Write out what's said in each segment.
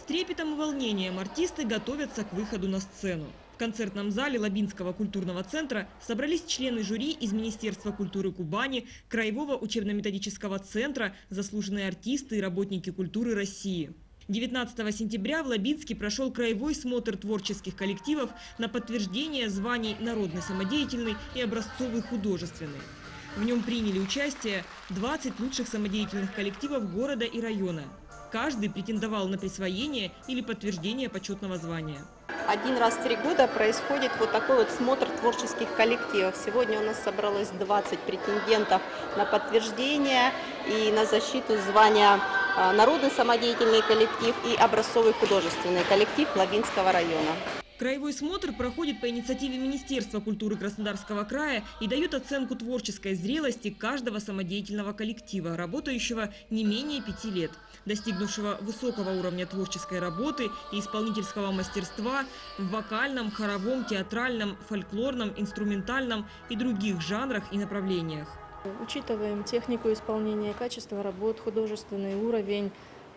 трепетом и волнением артисты готовятся к выходу на сцену. В концертном зале Лабинского культурного центра собрались члены жюри из Министерства культуры Кубани, Краевого учебно-методического центра, заслуженные артисты и работники культуры России. 19 сентября в Лабинске прошел краевой смотр творческих коллективов на подтверждение званий народный самодеятельный и образцовый художественный. В нем приняли участие 20 лучших самодеятельных коллективов города и района. Каждый претендовал на присвоение или подтверждение почетного звания. Один раз в 3 года происходит вот такой вот смотр творческих коллективов. Сегодня у нас собралось 20 претендентов на подтверждение и на защиту звания народный самодеятельный коллектив и образцовый художественный коллектив Лабинского района. Краевой смотр проходит по инициативе Министерства культуры Краснодарского края и дает оценку творческой зрелости каждого самодеятельного коллектива, работающего не менее 5 лет, достигнувшего высокого уровня творческой работы и исполнительского мастерства в вокальном, хоровом, театральном, фольклорном, инструментальном и других жанрах и направлениях. Учитываем технику исполнения, качество работ, художественный уровень.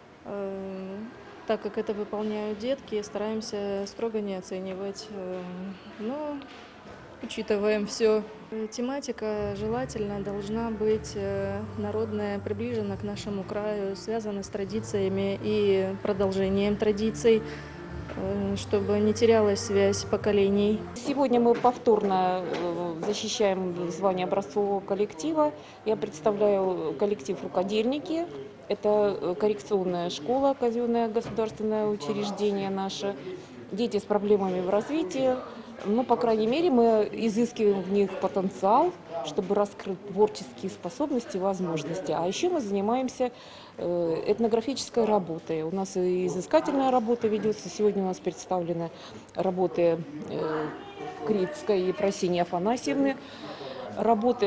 Так как это выполняют детки, стараемся строго не оценивать, но учитываем все. Тематика желательно должна быть народная, приближена к нашему краю, связана с традициями и продолжением традиций, чтобы не терялась связь поколений. Сегодня мы повторно защищаем звание образцового коллектива. Я представляю коллектив «Рукодельники». Это коррекционная школа, казенное государственное учреждение наше. Дети с проблемами в развитии. Но, по крайней мере, мы изыскиваем в них потенциал, чтобы раскрыть творческие способности и возможности. А еще мы занимаемся этнографической работой. У нас и изыскательная работа ведется. Сегодня у нас представлены работы Крицкой и Ефросиньи Афанасьевны. Работы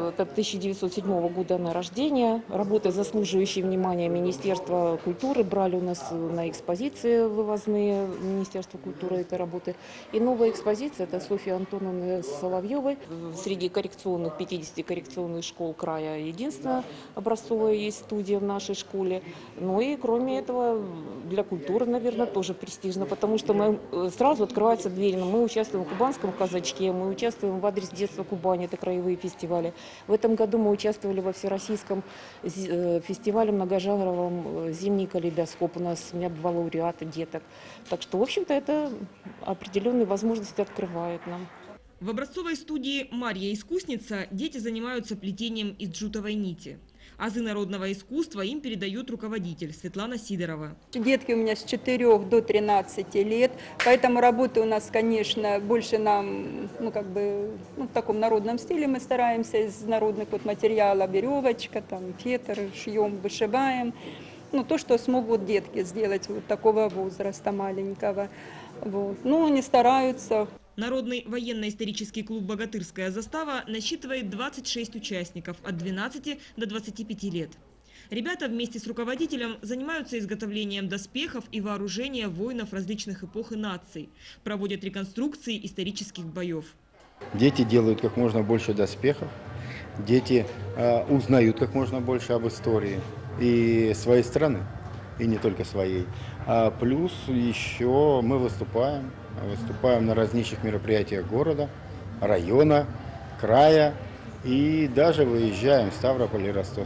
1907 года на рождения, работы, заслуживающие внимания Министерства культуры, брали у нас на экспозиции вывозные Министерства культуры этой работы. И новая экспозиция – это Софья Антоновны Соловьевой. Среди коррекционных, 50 коррекционных школ края единственная образцовая есть студия в нашей школе. Ну и кроме этого для культуры, наверное, тоже престижно, потому что мы сразу открываются двери. Мы участвуем в Кубанском казачке, мы участвуем в адрес детства Кубани, это краевые фестивали. В этом году мы участвовали во всероссийском фестивале многожанровом «Зимний калейдоскоп». У меня два лауреата деток. Так что, в общем-то, это определенные возможности открывает нам. В образцовой студии «Марья Искусница» дети занимаются плетением из джутовой нити. Азы народного искусства им передает руководитель Светлана Сидорова. Детки у меня с 4 до 13 лет, поэтому работы у нас, конечно, больше нам, в таком народном стиле мы стараемся из народных материалов, веревочка, фетр, шьем, вышиваем. То, что смогут детки сделать такого возраста маленького. Они стараются. Народный военно-исторический клуб «Богатырская застава» насчитывает 26 участников от 12 до 25 лет. Ребята вместе с руководителем занимаются изготовлением доспехов и вооружения воинов различных эпох и наций, проводят реконструкции исторических боев. Дети делают как можно больше доспехов, дети узнают как можно больше об истории и своей страны, и не только своей. Плюс еще мы выступаем на различных мероприятиях города, района, края и даже выезжаем в Ставрополь и Ростов.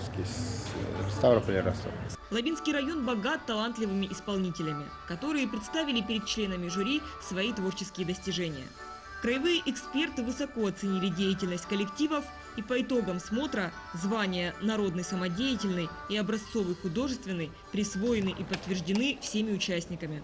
Лабинский район богат талантливыми исполнителями, которые представили перед членами жюри свои творческие достижения. Краевые эксперты высоко оценили деятельность коллективов, и по итогам смотра звания «Народный самодеятельный» и «Образцовый художественный» присвоены и подтверждены всеми участниками.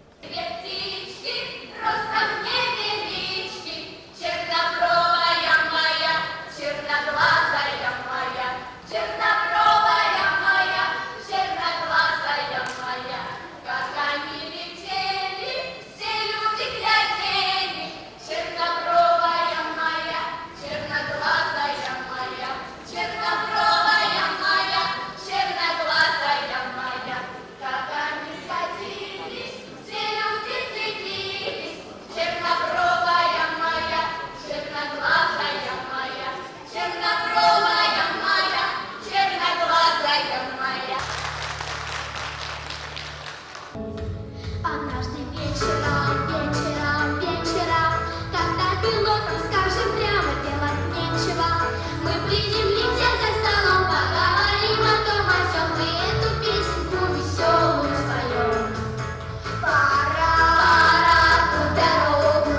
Однажды вечером, когда пилотам скажем прямо делать нечего, мы приземлимся за столом, поговорим о том, о сём, и эту песенку веселую споем. Пора в дорогу,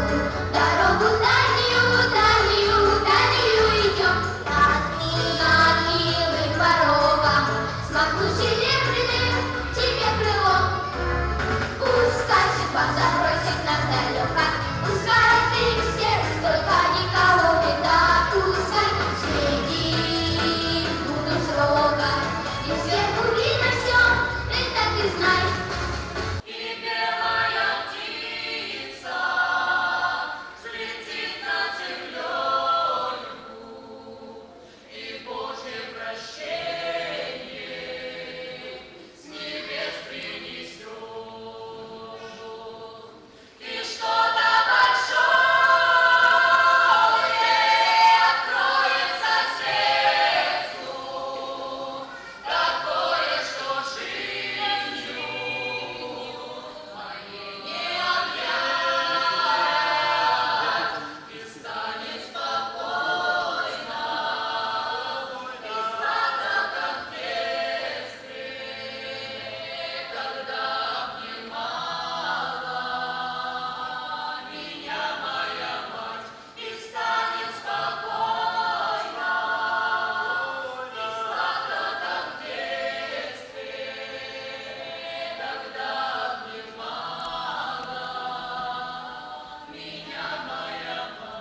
дальнюю идем, над милым порогом, смахну серебряным тебе крылом. Пускай судьба забросит нас далеко, пускай ты сердце только никого беда, пускай следим буду строго, и сверху видно все, это ты знай. И белая птица взлетит над землей, и Божье прощение с небес принесет. И что-то большое откроется сердцу, такое, что жизнью моей не объять, и станет спокойно, и сладко, как в детстве, когда обнимала меня моя мать, и станет спокойно, и сладко, как в детстве, когда обнимала меня моя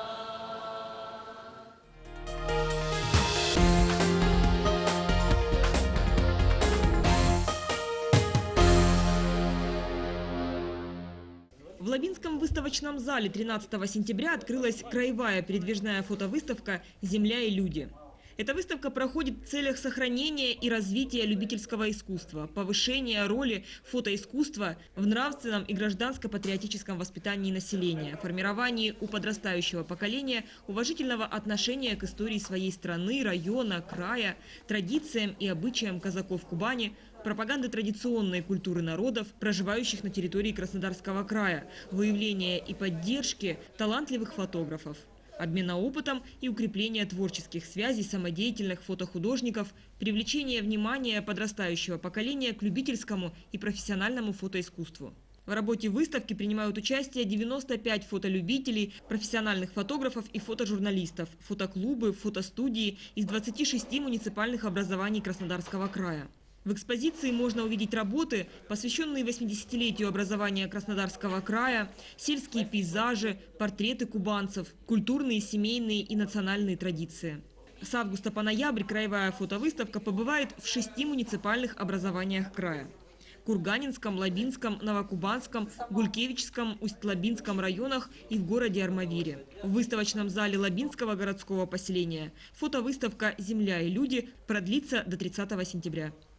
В Лабинском выставочном зале 13 сентября открылась краевая передвижная фотовыставка «Земля и люди». Эта выставка проходит в целях сохранения и развития любительского искусства, повышения роли фотоискусства в нравственном и гражданско-патриотическом воспитании населения, формировании у подрастающего поколения уважительного отношения к истории своей страны, района, края, традициям и обычаям казаков Кубани, пропаганды традиционной культуры народов, проживающих на территории Краснодарского края, выявления и поддержки талантливых фотографов, обмена опытом и укрепления творческих связей самодеятельных фотохудожников, привлечение внимания подрастающего поколения к любительскому и профессиональному фотоискусству. В работе выставки принимают участие 95 фотолюбителей, профессиональных фотографов и фотожурналистов, фотоклубы, фотостудии из 26 муниципальных образований Краснодарского края. В экспозиции можно увидеть работы, посвященные 80-летию образования Краснодарского края, сельские пейзажи, портреты кубанцев, культурные, семейные и национальные традиции. С августа по ноябрь краевая фотовыставка побывает в 6 муниципальных образованиях края: Курганинском, Лабинском, Новокубанском, Гулькевичском, Усть-Лабинском районах и в городе Армавире. В выставочном зале Лабинского городского поселения фотовыставка «Земля и люди» продлится до 30 сентября.